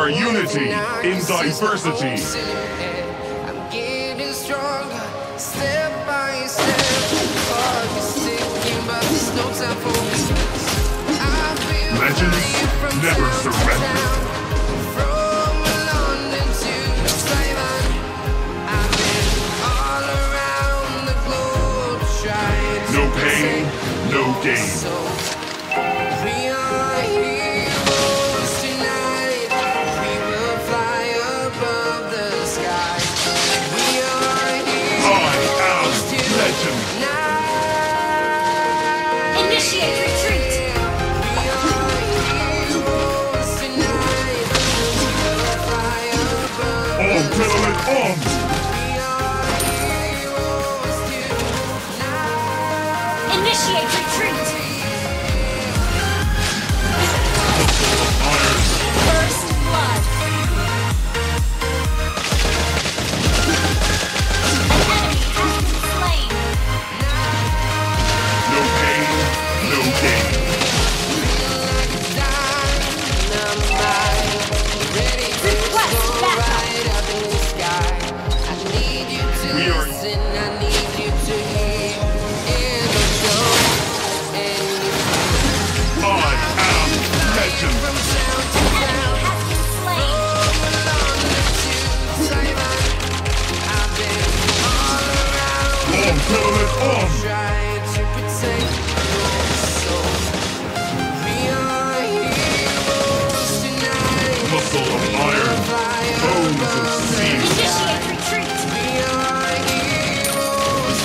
are unity in diversity. I'm getting stronger, step by step. Clock is ticking, but there's no time for weakness. I've been Legends flying from never town to surrender. town, from London to Taiwan. I've been all around the globe trying to No pain, protect no your gain. soul. We are heroes tonight. We will fly above the sky. We are heroes I am legend. tonight. Initiate retreat. We are heroes tonight. We will fly above On the gentlemen, sky. on! We are heroes tonight. Initiate retreat. Iron. First blood. An enemy has been slain. No pain, no gain. Request backup. We are- I am legend. An enemy has been slain. On gentlemen, on! Try to protect your soul. We are heroes tonight. Muscle of iron, bones of steel. Initiate retreat. We are heroes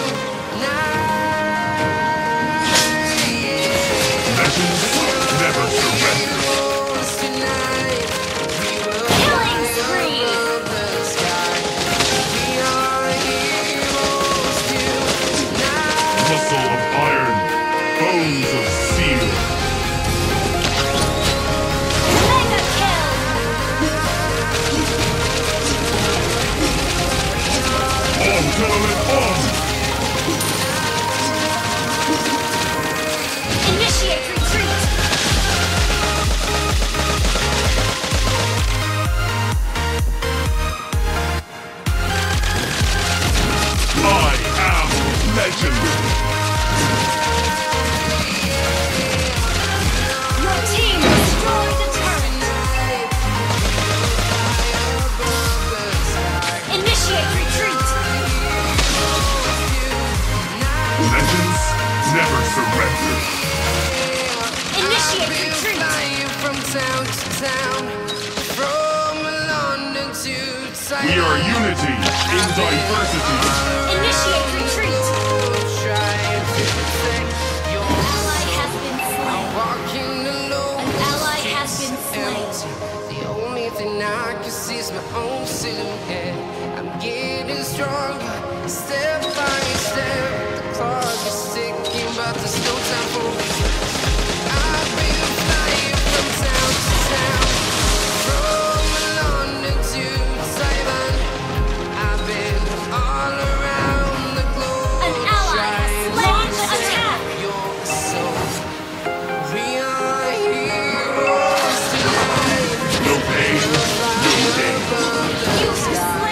tonight. Legends never surrender. Heroes tonight. We will Killing fly spree. above the sky. We are heroes tonight. Muscle of iron, bones of steel. Mega kill. On gentlemen, on! Initiate retreat. I am legend. Your team destroyed the turret. Initiate retreat. Legends never surrender. Initiate retreat. Flying from town to town, from London to Taiwan. We are unity in diversity. Initiate retreat. Trying to protect your Ally has been slain. walking alone. An ally has been slain. Empty. The only thing I can see is my own silhouette. I'm getting stronger, step by step. The clock is ticking, but there's no time for weakness. I've been flying from town to town, from London to Taiwan. I've been all around the globe. An ally has trying to launched protect attack. your soul. We are heroes tonight. No pain, no gain. You have slain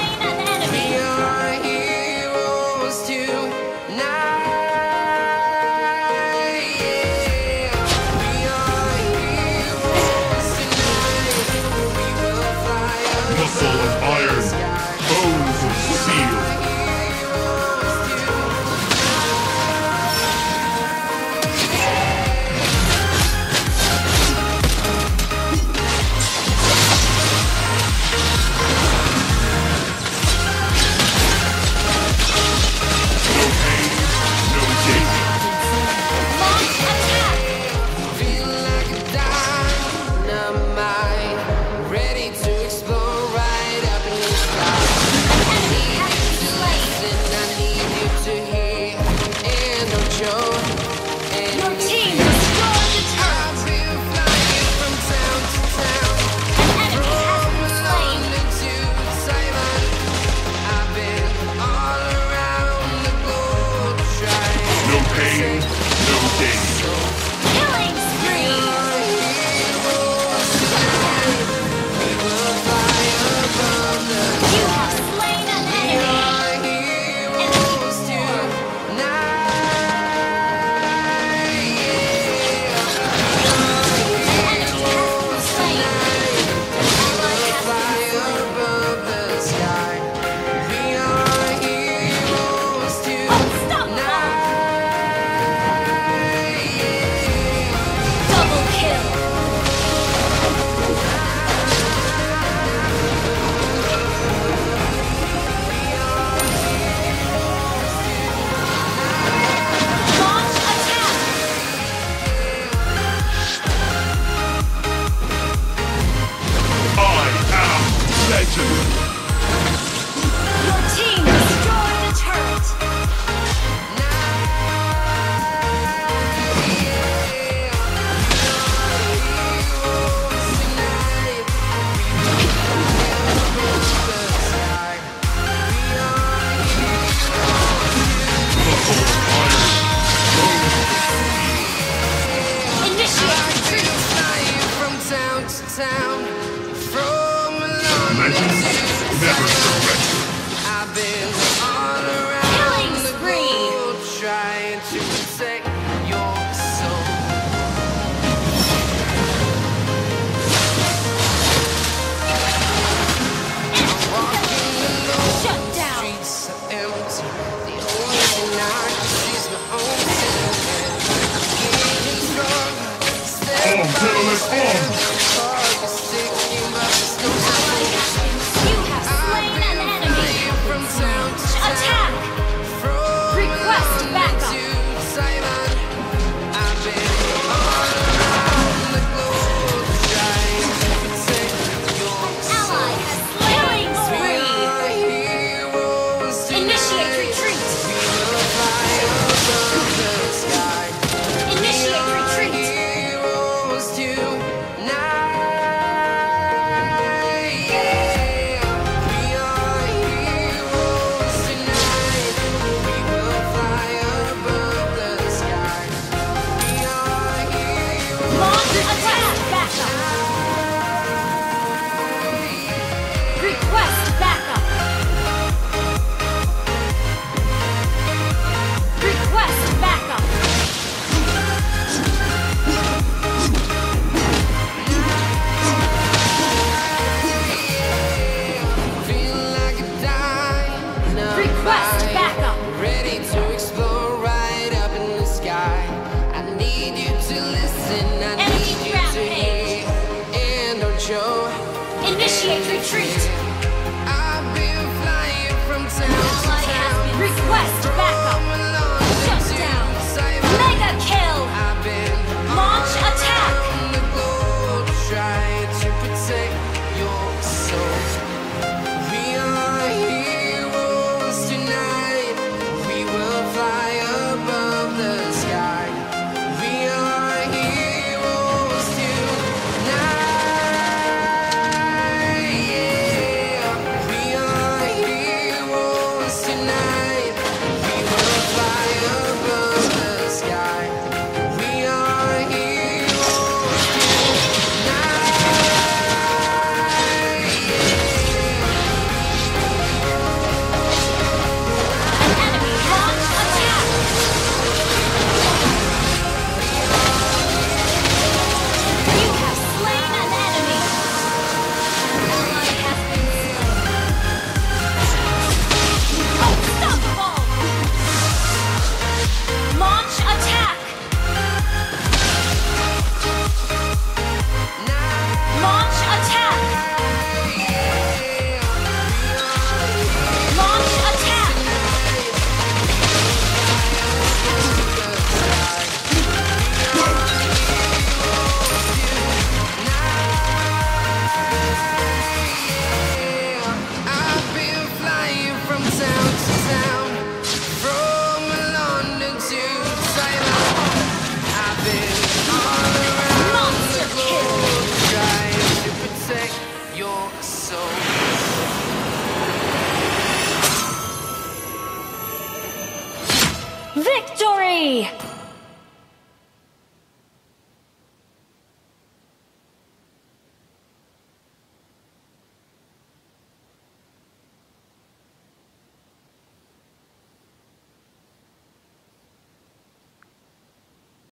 town, from London Legends to never surrender. I've been all around Killing the spree. globe trying to protect your soul. Walking alone, Shut down. streets are empty. The only thing I can see is my own silhouette. I'm getting stronger, step All by gentlemen, step. arms. The clock is ticking, but there's no time for You have slain an enemy. from town to town. Attack. From Request London backup. to Taiwan, I've been all around the globe trying to protect your Ally has killing spree. our heroes Initiate retreat. We will fly above the sky. Initiate retreat. Heroes tonight. Yeah. We are heroes tonight. We will fly above the sky. We are heroes. Launch attack backup. Request backup. Request backup. Feel like a dynamite. Request backup. Ready to explore right up in the sky. I need you to listen. I Enemy need you to rampage. hear. And don't show. Initiate retreat. I've been flying from town to Ally has town. been request backup. From London Shut to down. Taiwan. Mega kill. I've been Launch attack. around the globe trying to protect your soul. We are heroes tonight. We will fly above the sky. We are heroes tonight. Yeah. We are heroes tonight. We will fly above the sky. We are heroes An enemy launch attack. You have slain an enemy. Ally has been slain. Unstoppable. Launch attack. Launch attack. Launch attack. I've been flying from town to town, from London to Taiwan. I've been all around Monster kill. trying to protect your soul. Victory!